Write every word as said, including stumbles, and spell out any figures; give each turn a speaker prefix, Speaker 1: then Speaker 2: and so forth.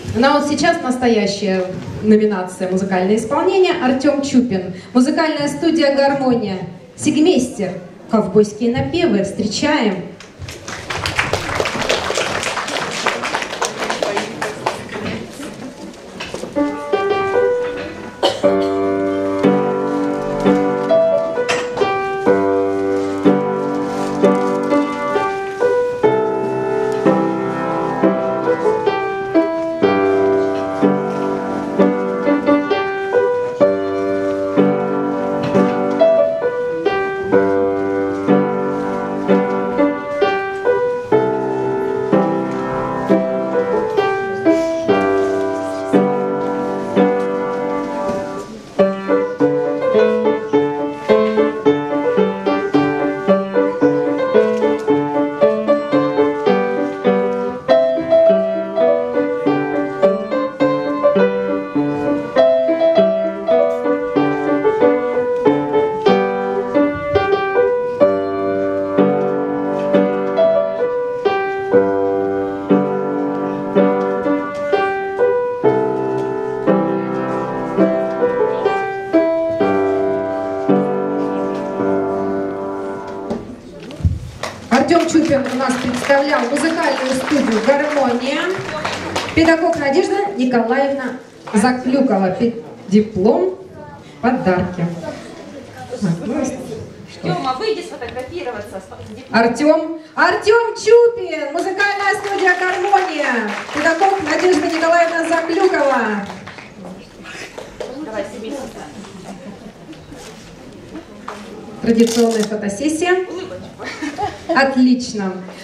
Speaker 1: Ну а вот сейчас настоящая номинация «Музыкальное исполнение» Артем Чупин. Музыкальная студия «Гармония». Сигмейстер. Ковбойские напевы. Встречаем. Артем Чупин у нас представлял музыкальную студию «Гармония». Педагог Надежда Николаевна Заклюкова. Диплом, подарки.
Speaker 2: Тёма, выйди сфотографироваться.
Speaker 1: Артем. Артем Чупин. Музыкальная студия «Гармония». Педагог Надежда Николаевна Заклюкова.
Speaker 2: Давай себе.
Speaker 1: Традиционная фотосессия. Отлично.